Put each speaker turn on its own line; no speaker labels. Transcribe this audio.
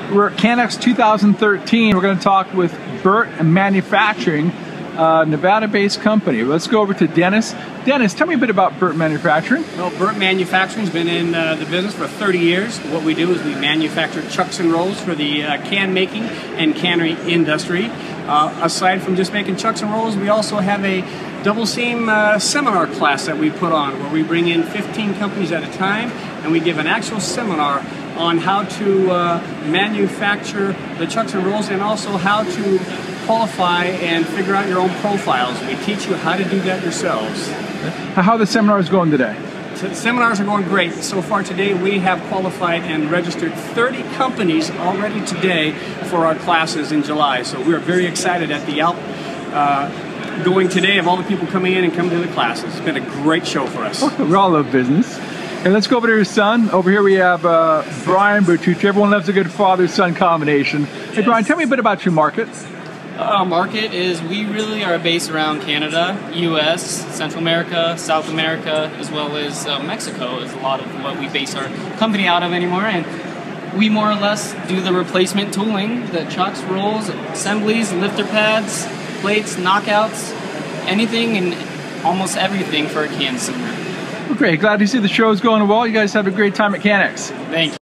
We're at CanEx 2013. We're going to talk with Burt Manufacturing, Nevada-based company. Let's go over to Dennis. Dennis, tell me a bit about Burt Manufacturing.
Well, Burt Manufacturing's been in the business for 30 years. What we do is we manufacture chucks and rolls for the can making and cannery industry. Aside from just making chucks and rolls, we also have a double seam seminar class that we put on where we bring in 15 companies at a time and we give an actual seminar on how to manufacture the chucks and rolls and also how to qualify and figure out your own profiles. We teach you how to do that yourselves.
How are the seminars going today?
The seminars are going great. So far today we have qualified and registered 30 companies already today for our classes in July. So we're very excited at the outgoing today of all the people coming in and coming to the classes. It's been a great show for us.
We all love business. And let's go over to his son. Over here we have Brian Bertucci. Everyone loves a good father-son combination. Hey Brian, tell me a bit about your market.
Our market is, we really are based around Canada, US, Central America, South America, as well as Mexico is a lot of what we base our company out of anymore. And we more or less do the replacement tooling, the chucks, rolls, assemblies, lifter pads, plates, knockouts, anything and almost everything for a can seamer.
Well, great. Glad to see the show's going well. You guys have a great time at CanEx.
Thank you.